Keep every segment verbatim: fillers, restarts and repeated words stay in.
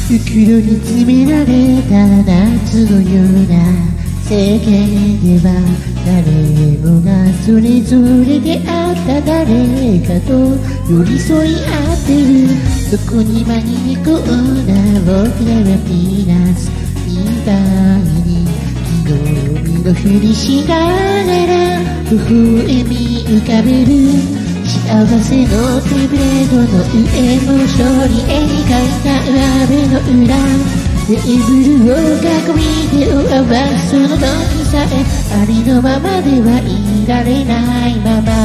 袋に詰められた夏のような世間では誰もがそれぞれであった誰かと寄り添い合ってる。そこに紛れ込んだ僕らはピーナッツみたいに木の実のふりしながら微笑み浮かべる。幸せのテブレードの上の勝利絵に描いた上辺の裏テーブルを囲み手を合わすその時さえありのままではいられないまま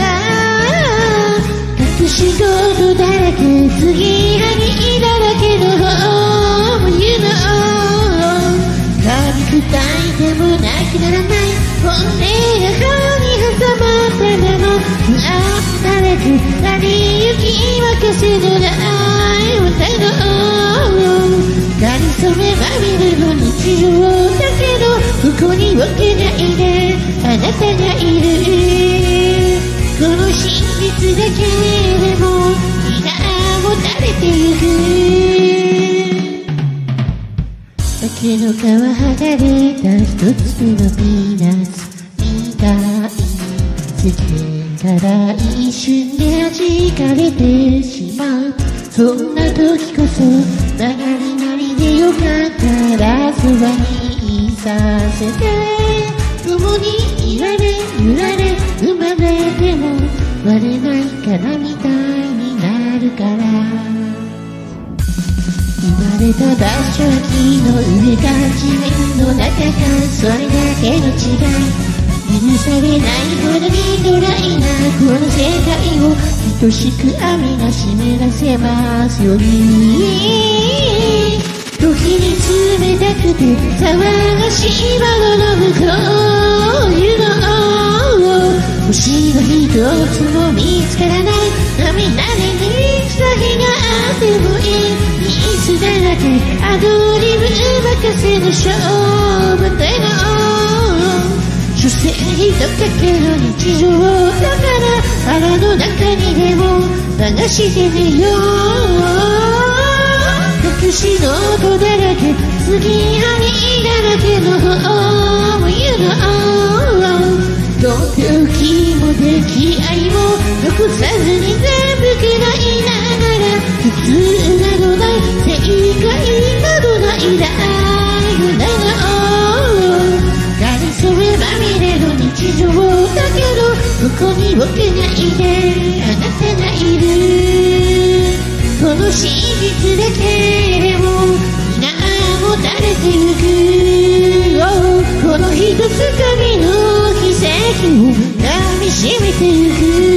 隠し事だらけ継ぎはぎだらけの方も You know 噛み砕いてもなくならない本音が歯に挟まったまま不安なれく成り行き任せのない歌のかりそめまみれの日常だけどここにわけないであなたがいるこの真実だけでも皆もたれてゆく竹の皮剥がれた一つのピーナッツみたい世間から一瞬で弾かれてしまうそんな時こそ曲がりなりでよかったらそばにいさせて共にいられ揺られ生まれても割れないからみたいになるから生まれた場所は木の上か地面の中かそれだけの違い許されないほどにドライなこの世界を愛しく雨が湿らせますように時に冷たくて騒がしい窓の向こう You know 星の一つも見つからない涙で満ちた日があってもいいミスだらけアドリブ任せの勝負での所詮ひとかけの日常だから腹の中にでも流してみよう隠しの音だらけ継ぎはぎだらけの方も You know どん病気も出来合いも残さずに全部嫌いながら普通などない正解などないだよなかりそめまみれの日常だけどここに僕がいてあなたがいるこの真実だけでも皆もたれてゆく、oh、この一つ限りの奇跡を噛みしめてゆく